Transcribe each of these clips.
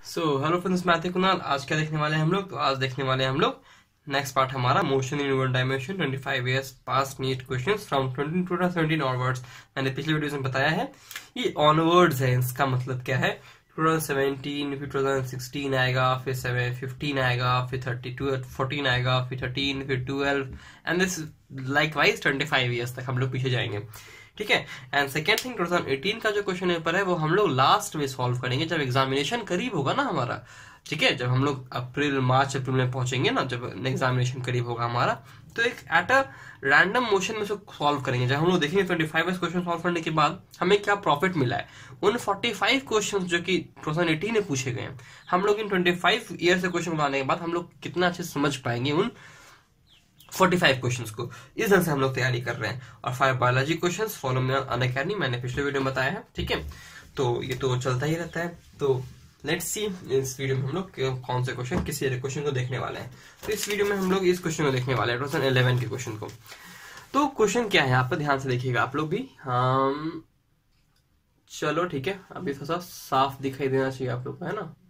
Hello friends, मैं थे कुणाल। आज क्या देखने वाले हैं हम लोग? तो आज देखने वाले हैं हम लोग नेक्स्ट पार्ट हमारा motion in one dimension 25 years past NEET questions from 2017 onwards. मैंने पिछले वीडियो में बताया है ये ऑनवर्ड्स है, इसका मतलब क्या है 2017, फिर 2016 आएगा, फिर 15 आएगा, फिर 32 14 आएगा, फिर 13, फिर 12 and this likewise 25 years तक हम लोग पीछे जाएंगे। ठीक है। एंड सेकेंड थिंग 2018 का जो क्वेश्चन पेपर है वो हम लोग लास्ट में सॉल्व करेंगे जब एग्जामिनेशन करीब होगा ना हमारा। ठीक है, जब हम लोग मार्च अप्रैल में पहुंचेंगे ना, जब एग्जामिनेशन करीब होगा हमारा, तो एक एट अ रैंडम मोशन में उसको सॉल्व करेंगे। जब हम लोग देखेंगे 25 क्वेश्चन सॉल्व करने के बाद हमें क्या प्रॉफिट मिला है उन 45 क्वेश्चन जो कि 2018 में पूछे गए हैं। हम लोग इन 25 ईयर से क्वेश्चन बनाने के बाद हम लोग कितना अच्छे समझ पाएंगे उन 45 क्वेश्चंस को। इस ढंग से हम लोग तैयारी कर रहे हैं। और 5 biology questions follow me on Unacademy, मैंने पिछले वीडियो में बताया है। ठीक है, तो ये तो चलता ही रहता है। तो लेट्स सी इस वीडियो में हम लोग कौन से क्वेश्चन किसी क्वेश्चन को देखने वाले हैं। तो इस वीडियो में हम लोग इस क्वेश्चन को देखने वाले हैं 2011 के क्वेश्चन को। तो क्वेश्चन क्या है यहाँ पर ध्यान से देखिएगा आप लोग भी। चलो ठीक है, अभी थोड़ा साफ दिखाई देना चाहिए आप लोग को, है ना।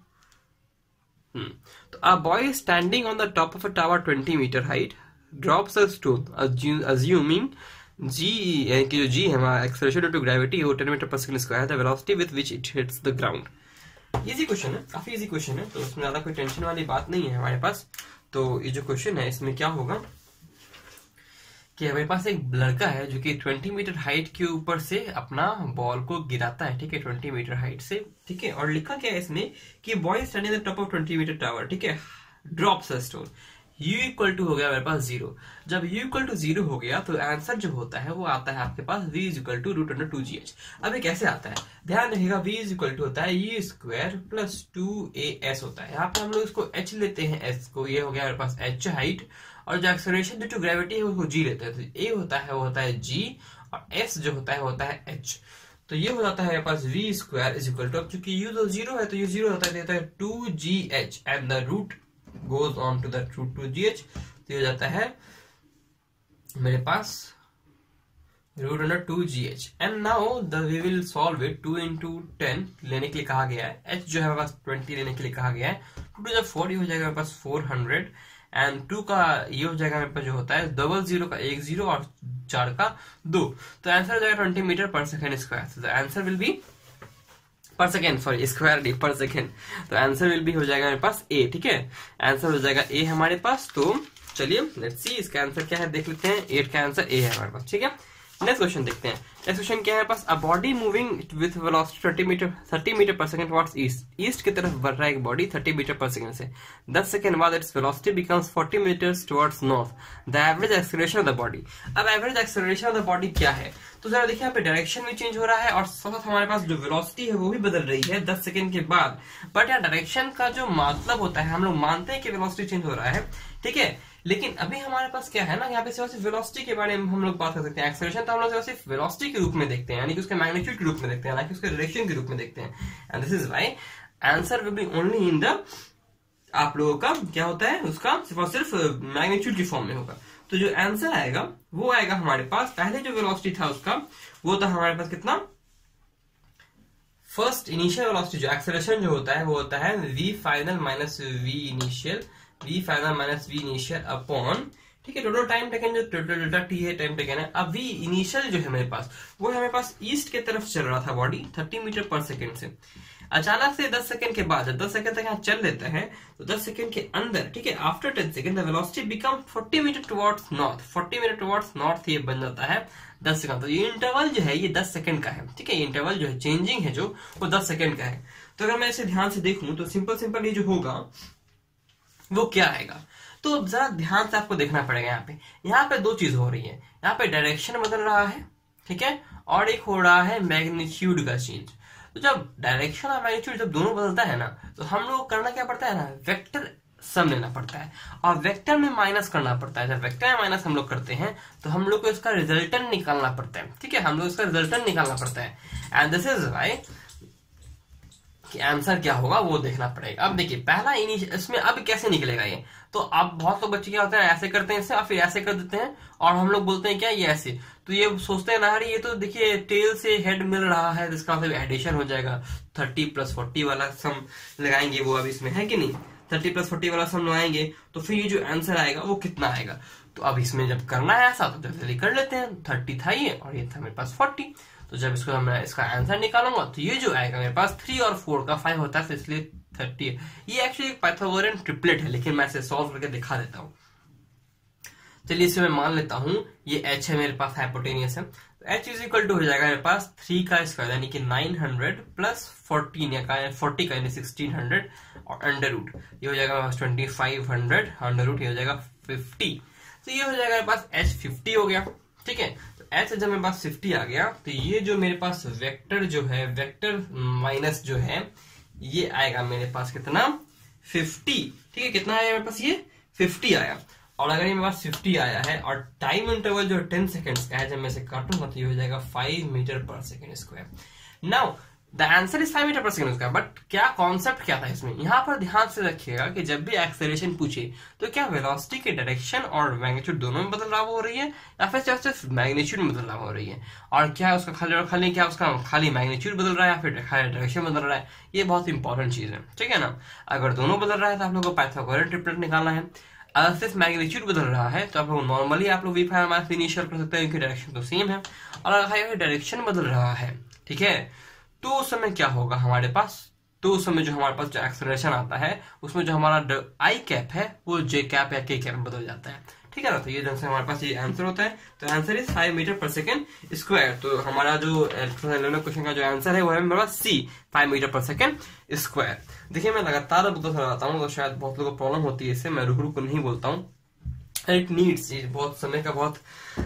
तो a boy standing on the top of a tower 20 metre height drops a stone assuming g कि जो g है हमारा acceleration due to gravity वो 10 मीटर पर सेकंड स्क्वायर है, the velocity with which it hits the ground। Easy question है, काफी easy question है, तो उसमें ज्यादा कोई टेंशन वाली बात नहीं है हमारे पास। तो ये जो क्वेश्चन है इसमें क्या होगा कि हमारे पास एक लड़का है जो कि 20 मीटर हाइट के ऊपर से अपना बॉल को गिराता है। ठीक है, 20 मीटर हाइट से। ठीक है, और लिखा क्या है इसमें कि boy standing the top of 20 metre tower. ठीक है, drops a stone. u equal to हो गया मेरे पास 0। जब u इक्वल टू 0 हो गया तो आंसर जो होता है वो आता है आपके पास v is equal to √2gh। अब ये कैसे आता है ध्यान रखिएगा, v इज इक्वल टू होता है u स्क्वायर प्लस 2as होता है। यहाँ पे हम लोग इसको h लेते हैं, s को, ये हो गया मेरे पास h हाइट, और जो एक्सेलरेशन ड्यू टू ग्रेविटी है उसको g लेते हैं। तो a होता है वो होता है g, और s जो होता है वो होता है h। तो ये हो जाता है मेरे पास v square is equal to, अब चूंकि u तो 0 है तो u 0 होता है 2gh and the root goes on to the √2gh। तो ये हो जाता है मेरे पास √2gh। And now we will solve it. 2 into 10 लेने के लिए कहा गया है, h जो है मेरे पास 20 लेने के लिए कहा गया है। 2 to the 4 ये हो जाएगा मेरे पास 400, एंड 2 का ये हो जाएगा मेरे पास जो होता है 00 का 1 0 और 4 का 2। तो आंसर हो जाएगा 20 मीटर पर सेकेंड स्क्वायर। तो answer will be per second, sorry square D per second. तो आंसर विल बी हो जाएगा मेरे पास ए। ठीक है, आंसर हो जाएगा ए हमारे पास। तो चलिए लेट्स सी इसका आंसर क्या है, देख लेते हैं। 8 का आंसर ए है हमारे पास। ठीक है, नेक्स्ट क्वेश्चन देखते हैं। नेक्स्ट क्वेश्चन क्या है मेरे पास, a body moving with velocity 30 metre per second towards east. East की तरफ बढ़ रहा है एक बॉडी 30 मीटर पर सेकंड से। 10 सेकंड बाद its velocity becomes 40 metres towards north. The average acceleration of the body. अब average acceleration of the body क्या है, तो जरा देखिए यहाँ पे डायरेक्शन भी चेंज हो रहा है और साथ हमारे पास जो वेलोसिटी है वो भी बदल रही है 10 सेकंड के बाद। बट यार डायरेक्शन का जो मतलब होता है, हम लोग मानते हैं कि वेलोसिटी चेंज हो रहा है। ठीक है, लेकिन अभी हमारे पास क्या है ना, यहाँ पे सिर्फ वेलोसिटी के बारे में हम लोग बात कर सकते हैं। एक्सेलरेशन तो हम लोग सिर्फ वेलोसिटी के रूप में देखते हैं, यानी कि उसके मैग्नीट्यूड के रूप में देखते हैं, ना कि उसके डायरेक्शन के रूप में देखते हैं। And this is why answer will be only in the, आप लोगों का क्या होता है उसका सिर्फ और सिर्फ मैग्नीट्यूड की फॉर्म में होगा। तो जो आंसर आएगा वो आएगा हमारे पास, पहले जो वेलोसिटी था उसका वो था हमारे पास कितना, फर्स्ट इनिशियल वेलोसिटी जो एक्सेलरेशन जो होता है वो होता है v final minus v initial upon, ठीक है, टोटल टाइम टेकन जो टोटल डेल्टा टी है टाइम टेकन है। अब v इनिशियल जो है मेरे पास वो है मेरे पास ईस्ट के तरफ चल रहा था बॉडी 30 मीटर पर सेकेंड से। अचानक से 10 सेकंड के बाद, जब 10 सेकंड तक यहाँ चल लेते हैं तो 10 सेकंड के अंदर, ठीक है, after 10 second the velocity become 40 metre towards north. 40 metre towards north ये बन जाता है 10 सेकंड। तो ये इंटरवल जो है ये 10 सेकंड का है। ठीक है, ये इंटरवल जो है चेंजिंग है जो वो 10 सेकंड का है। तो अगर मैं इसे ध्यान से देखूं तो सिंपल ये जो होगा वो क्या आएगा, तो जरा ध्यान से आपको देखना पड़ेगा। यहाँ पे 2 चीज हो रही है, यहाँ पे डायरेक्शन बदल रहा है, ठीक है, और एक हो रहा है मैग्नीट्यूड का चेंज। तो जब डायरेक्शन और मैग्नीट्यूड जब दोनों बदलता है ना, तो हम लोग करना क्या पड़ता है ना, वेक्टर सम लेना पड़ता है और वेक्टर में माइनस करना पड़ता है। जब वेक्टर में माइनस हम लोग करते हैं तो हम लोग को इसका रिजल्टेंट निकालना पड़ता है। ठीक है, हम लोग इसका रिजल्टेंट निकालना पड़ता है। एंड दिस इज व्हाई कि आंसर क्या होगा वो देखना पड़ेगा। अब देखिए पहला इसमें अब कैसे निकलेगा ये, तो अब बहुत लोग बच्चे क्या होता है ऐसे करते हैं इससे और फिर ऐसे कर देते हैं और हम लोग बोलते हैं क्या ये ऐसे, तो ये सोचते हैं ना अरे ये तो देखिए टेल से हेड मिल रहा है तो इसका मतलब एडिशन हो जाएगा, 30 + 40 वाला सम लगाएंगे वो अब इसमें है कि नहीं, 30 + 40 वाला सम लगाएंगे तो फिर ये जो आंसर आएगा वो कितना आएगा। तो अब इसमें जब करना है ऐसा तो जल्दी कर लेते हैं, 30 था ये और ये था मेरे पास 40, तो जब इसको मैं इसका आंसर निकालूंगा तो ये जो आएगा मेरे पास 3 और 4 का 5 होता है, तो इसलिए 30 है। ये एक्चुअली एक पाइथागोरियन ट्रिपलेट है, लेकिन मैं इसे सॉल्व करके दिखा देता हूँ। चलिए इसे मैं मान लेता हूँ ये h है मेरे पास, हाइपोटेनियस है, तो h = हो जाएगा मेरे पास 3 का स्क्वायर यानी कि 900 + 14 या 40 का यानी 1600 और अंडर रूट ये हो जाएगा मेरे पास 2500 अंडर रूट ये हो जाएगा 50, तो ये हो जाएगा मेरे पास h 50 हो गया। ठीक है, तो h जब मेरे पास 50 आ गया तो ये जो मेरे पास वेक्टर जो है वेक्टर माइनस जो है ये आएगा मेरे पास कितना 50। ठीक है, कितना आया मेरे पास ये 50 आया, और अगर ये मेरे पास 50 आया है और टाइम इंटरवल जो 10 सेकंड्स का है, जब मैं इसे काटूंगा तो ये हो जाएगा 5 metre second square. Now the answer is 5 metre second square, but क्या कॉन्सेप्ट क्या था इसमें, यहाँ पर ध्यान से रखिएगा कि जब भी एक्सेलरेशन पूछे तो क्या वेलोसिटी के डायरेक्शन और मैग्नीट्यूड दोनों में बदलाव हो रही है या फिर सिर्फ मैग्नीट्यूड में बदलाव हो रही है, और क्या उसका खाली क्या उसका खाली मैग्नीट्यूड बदल रहा है या फिर खाली डायरेक्शन बदल रहा है, ये बहुत इंपॉर्टेंट चीज है। ठीक है ना, अगर दोनों बदल रहा है तो आप लोग को पाइथागोरियन ट्रिपलेट निकालना है, अगर सिर्फ मैग्नीट्यूड बदल रहा है तो आप लोग नॉर्मली आप लोग v5 इनिशियल कर सकते हैं क्योंकि डायरेक्शन तो सेम है, और अगर डायरेक्शन बदल रहा है ठीक है तो उस समय क्या होगा हमारे पास, तो उस समय जो हमारे पास जो एक्सेलरेशन आता है उसमें जो हमारा आई कैप है वो जे कैप या के कैप में बदल जाता है। ठीक है ना, तो ये जब से हमारे पास ये आंसर होता है तो आंसर इज 5 मीटर/सेकंड स्क्वायर। तो हमारा जो क्वेश्चन का जो आंसर है वो है मेरे पास सी 5 मीटर/सेकंड स्क्वायर। देखिए मैं लगातार बोलता रहता हूँ तो शायद बहुत लोगों को प्रॉब्लम होती है इससे, मैं रुक रुक नहीं बोलता हूँ, इट नीड्स, बहुत समय का बहुत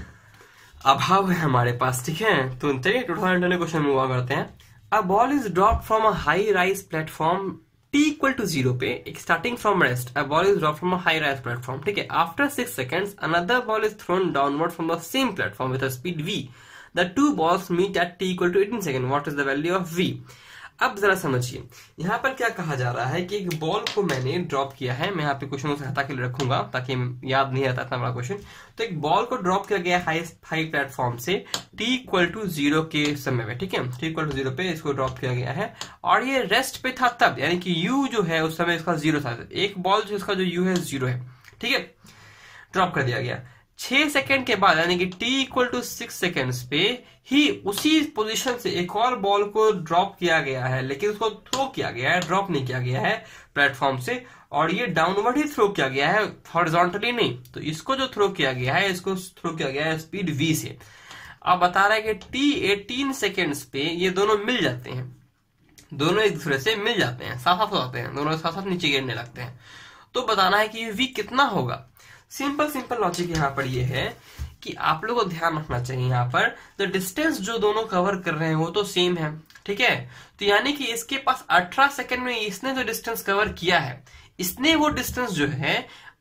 अभाव है हमारे पास। ठीक है, तो चलिए 2010 क्वेश्चन में हुआ करते हैं। A ball is dropped from a high-rise platform t = 0 पे, starting from rest. A ball is dropped from a high-rise platform. ठीक है, after 6 seconds, another ball is thrown downward from the same platform with a speed v. The two balls meet at t = 18 seconds. What is the value of v? अब जरा समझिए यहाँ पर क्या कहा जा रहा है कि एक बॉल को मैंने ड्रॉप किया है, मैं यहाँ पे क्वेश्चन से हटा के रखूंगा ताकि याद नहीं रहता इतना बड़ा क्वेश्चन। तो एक बॉल को ड्रॉप किया गया हाई प्लेटफॉर्म से t = 0 के समय में, ठीक है, t = 0 पे इसको ड्रॉप किया गया है और ये रेस्ट पे था तब, यानी कि u जो है उस समय इसका 0 था, एक बॉल जो इसका जो u है 0 है, ठीक है, ड्रॉप कर दिया गया। 6 सेकंड के बाद यानी कि t = 6 सेकंड्स पे ही उसी पोजीशन से एक और बॉल को ड्रॉप किया गया है, लेकिन उसको थ्रो किया गया है, ड्रॉप नहीं किया गया है प्लेटफॉर्म से, और ये डाउनवर्ड ही थ्रो किया गया है, हॉरिजॉन्टली नहीं। तो इसको जो थ्रो किया गया है इसको थ्रो किया गया है स्पीड v से। अब बता रहा है कि t 18 सेकेंड्स पे ये दोनों मिल जाते हैं, दोनों एक दूसरे से मिल जाते हैं, साथ साथ हो जाते हैं, दोनों साथ साथ नीचे गिरने लगते हैं। तो बताना है कि v कितना होगा। सिंपल लॉजिक यहाँ पर ये है कि आप लोगों को ध्यान रखना चाहिए यहाँ पर जो डिस्टेंस जो दोनों कवर कर रहे हैं वो तो सेम है, ठीक है। तो यानी कि इसके पास 18 सेकंड में इसने जो डिस्टेंस कवर किया है, इसने वो डिस्टेंस जो है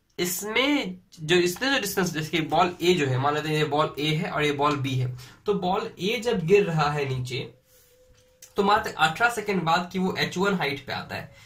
इसमें जो इसने जो डिस्टेंस, जैसे बॉल ए जो है, मान लेते हैं ये बॉल ए है और ये बॉल बी है, तो बॉल ए जब गिर रहा है नीचे तो मात्र 18 सेकंड बाद की वो h1 हाइट पे आता है,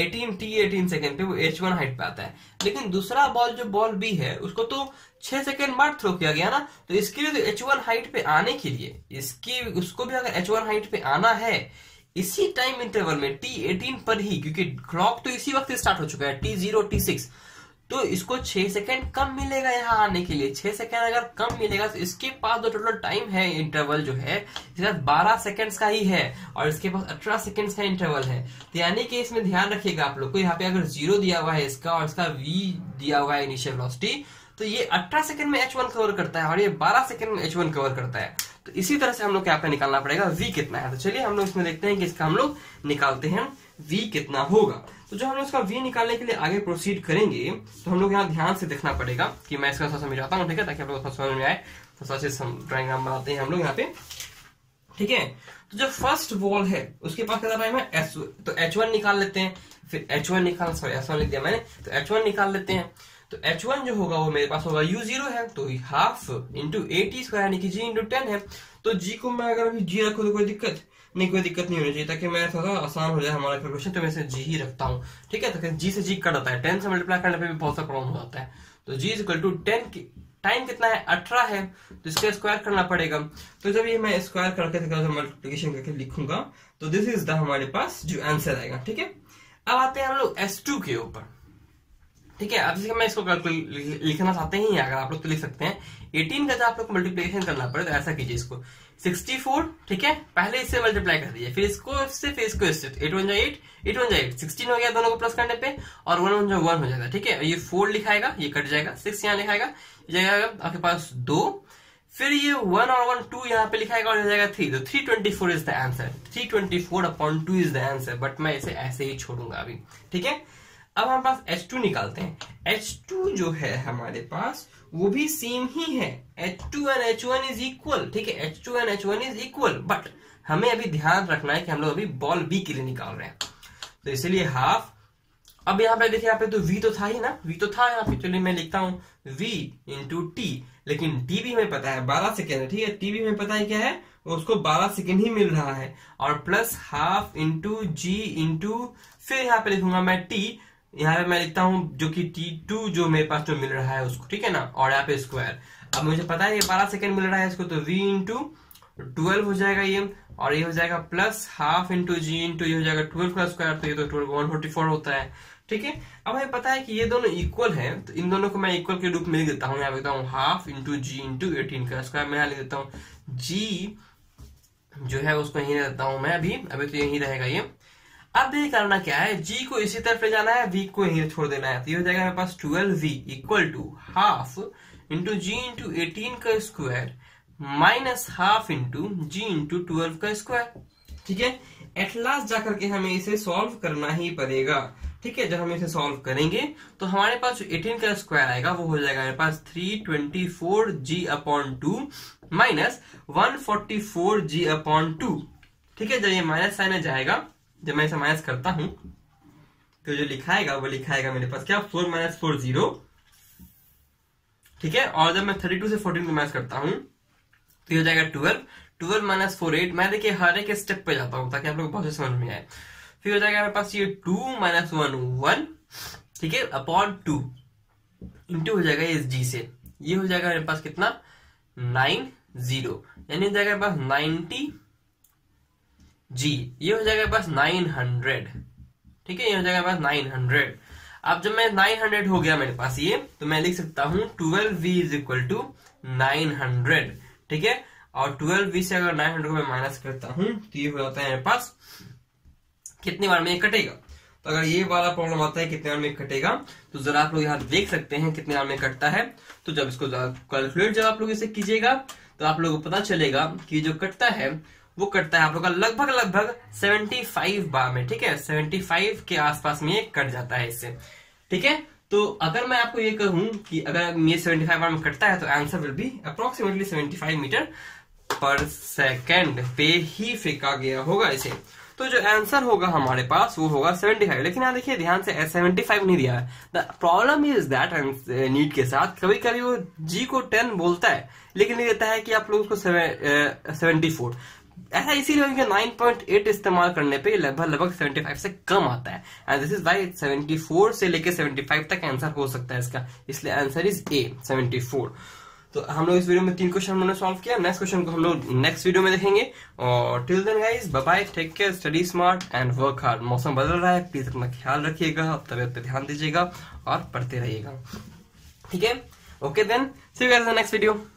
18 सेकंड पे वो h1 हाइट पे आता है। लेकिन दूसरा बॉल जो बॉल बी है उसको तो 6 सेकंड बाद थ्रो किया गया ना, तो इसके लिए तो h1 हाइट पे आने के लिए उसको भी अगर h1 हाइट पे आना है इसी टाइम इंटरवल में t18 पर ही, क्योंकि क्लॉक तो इसी वक्त स्टार्ट हो चुका है t0 t6, तो इसको 6 सेकंड कम मिलेगा यहाँ आने के लिए। 6 सेकंड अगर कम मिलेगा तो इसके पास जो टोटल टाइम है इंटरवल जो है इसके पास 12 सेकंड्स का ही है और इसके पास 18 सेकंड्स का इंटरवल है। तो यानी कि इसमें ध्यान रखिएगा आप लोग को, यहाँ पे अगर 0 दिया हुआ है इसका और इसका v दिया हुआ है इनिशियल वेलोसिटी, तो ये 18 सेकंड में h1 कवर करता है और ये 12 सेकंड में h1 कवर करता है। तो इसी तरह से हम लोग यहाँ पे निकालना पड़ेगा v कितना है। तो चलिए हम लोग इसमें देखते हैं कि इसका हम लोग निकालते हैं v कितना होगा। तो जो हम लोग इसका v निकालने के लिए आगे प्रोसीड करेंगे तो हम लोग यहाँ ध्यान से देखना पड़ेगा कि मैं इसका समझाता हूँ, ठीक है, ताकि आप लोग समझ में आए। तो सबसे ड्राइंग हम बनाते हैं हम लोग यहाँ पे, ठीक है। तो जो फर्स्ट बॉल है उसके पास कितना टाइम है s, तो h1 निकाल लेते हैं, फिर h1 निकाल, सॉरी s1 लिख दिया मैंने, तो h1 निकाल लेते हैं। तो h1 जो होगा वो मेरे पास होगा u0 है, तो हाफ इंटू 80 स्क्वायर यानी कि g इंटू 10 है। तो g को मैं अगर अभी g रखूं तो कोई दिक्कत, नहीं कोई दिक्कत नहीं होनी चाहिए, ताकि मैं थोड़ा आसान हो जाए हमारा कैलकुलेशन, तो मैं इसे जी ही रखता हूँ। ठीक है, तो जी से जी कट आता है, 10 से मल्टीप्लाई करने पे भी बहुत सा प्रॉब्लम हो जाता है। तो G is equal to 10, time कितना है 18 है, तो इसका स्क्वायर करना पड़ेगा। तो जब ये मैं स्क्वायर करके मल्टीप्लिकेशन करके लिखूंगा तो दिस इज द हमारे पास जो आंसर आएगा। ठीक है, अब आते हैं हम लोग S2 के ऊपर। ठीक है, अब जैसे मैं इसको लिखना चाहते हैं, अगर आप लोग तो लिख सकते हैं 18 का जब आप लोग को मल्टीप्लिकेशन करना पड़े तो ऐसा कीजिए इसको 64, ठीक है, पहले इससे मल्टीप्लाई कर दीजिए, फिर इसको इससे, फिर इसको इससे, 8 1 जा 8, 8 1 जा 8, 16 हो गया दोनों को प्लस करने पे, और 1 1 जा 1 हो जाएगा। ठीक है, ये 4 लिखाएगा, ये कट जाएगा, 6 यहाँ लिखाएगा, ये जाएगा आपके पास 2, फिर ये 1 और 1 2 यहाँ पे लिखाएगा और हो जाएगा 3, तो 324 is the answer, 324/2 is the answer, but मैं इसे ऐसे ही छोड़ूंगा अभी। ठीक है, अब हमारे पास H2 निकालते हैं। H2 जो है हमारे पास वो भी सेम ही है, H2 and H1 is equal. ठीक है, H2 and H1 is equal, but हमें अभी ध्यान रखना है कि हम लोग अभी बॉल बी के लिए निकाल रहे हैं, तो इसलिए हाफ। अब यहाँ पे देखिए, यहाँ पे तो V तो था ही ना, V तो था यहाँ पे, चलिए मैं लिखता हूँ V इंटू टी, लेकिन टी भी हमें पता है 12 सेकेंड है। ठीक है, टी भी हमें पता है क्या है, उसको 12 सेकेंड ही मिल रहा है, और plus half into G into, फिर यहाँ पे लिखूंगा मैं टी, यहाँ पे मैं लिखता हूँ जो कि T2 जो मेरे पास जो मिल रहा है उसको, ठीक है ना, और यहाँ पे स्क्वायर। अब मुझे पता है ये 12 सेकेंड मिल रहा है इसको, तो V इंटू 12 हो जाएगा ये, और ये हो जाएगा plus half into G into ये हो जाएगा 12 का स्क्वायर, तो ये तो 144 होता है। ठीक है, अब हमें पता है कि ये दोनों इक्वल है, तो इन दोनों को मैं इक्वल के रूप में लिख देता हूँ। यहाँ लिखता हूँ हाफ इंटू जी इंटू 18 का स्क्वायर, मैं यहाँ लिख देता हूँ जी जो है उसको यही देता हूँ मैं, अभी तो यही रहेगा ये। अब ये करना क्या है, जी को इसी तरफ ले जाना है, v को यही छोड़ देना है, तो ये हो जाएगा मेरे पास 12v equal to half into G into 18 का square minus half into G into 12 का स्क्वायर। ठीक है, एट लास्ट जाकर के हमें इसे सॉल्व करना ही पड़ेगा। ठीक है, जब हम इसे सॉल्व करेंगे तो हमारे पास जो 18 का स्क्वायर आएगा वो हो जाएगा मेरे पास 324g/2 माइनस 144g/2। ठीक है, जब ये माइनस साइन जाएगा, जब मैं इसे माइनस करता हूं तो जो लिखाएगा वो लिखाएगा मेरे पास क्या, 4 - 4 0। ठीक है, और जब मैं 32 से 14 को माइनस करता हूं तो हो जाएगा 12 - 4 8। मैं देखिए हर एक स्टेप पे जाता हूं ताकि आप लोग बहुत समझ में आए। फिर हो जाएगा मेरे पास ये 2 - 1 1, ठीक है, अपॉन 2 इंटू हो जाएगा इस जी से, ये हो जाएगा मेरे पास कितना 90, यानी हो जाएगा मेरे पास 90 जी, ये हो जाएगा बस 900। ठीक है, ये हो जाएगा बस 900। अब जब मैं 900 हो गया मेरे पास ये, तो मैं लिख सकता हूँ 12v इज इक्वल टू 900। ठीक है, और 12v से अगर 900 को मैं माइनस करता हूँ तो ये हो जाता है मेरे पास कितनी बार में ये कटेगा। तो अगर ये वाला प्रॉब्लम आता है कितने बार में कटेगा, तो जरा आप लोग यहाँ देख सकते हैं कितने बार में कटता है। तो जब इसको कैलकुलेट जब आप लोग इसे कीजिएगा तो आप लोगों को पता चलेगा कि जो कटता है वो कटता है आप लोग का लगभग 75 बार में। ठीक है, 75 के आसपास में ये कट जाता है इससे। ठीक है, तो अगर मैं आपको ये कहूं कि अगर ये 75 बार में कटता है तो answer will be approximately 75 metre पर सेकेंड पे ही फेंका गया होगा इसे। तो जो आंसर होगा हमारे पास वो होगा 75। लेकिन यहाँ देखिए ध्यान से 75 नहीं दिया है। The problem is that NEET के साथ कभी कभी वो जी को 10 बोलता है लेकिन नहीं देता है कि आप लोग उसको 74। ऐसा इसीलिए उनके 9.8 इस्तेमाल करने पे लगभग 75 से कम आता है। एंड दिस इज वाई 74 से लेके 75 तक आंसर हो सकता है इसका, इसलिए आंसर इज ए 74। तो हम लोग इस वीडियो में 3 क्वेश्चन हमने सॉल्व किया। नेक्स्ट क्वेश्चन को हम लोग नेक्स्ट वीडियो में देखेंगे। और till then guys bye bye, take care, study smart and work hard. मौसम बदल रहा है, प्लीज अपना ख्याल रखिएगा, तबियत पे ध्यान दीजिएगा और पढ़ते रहिएगा। ठीक है, okay then see you guys in the next video.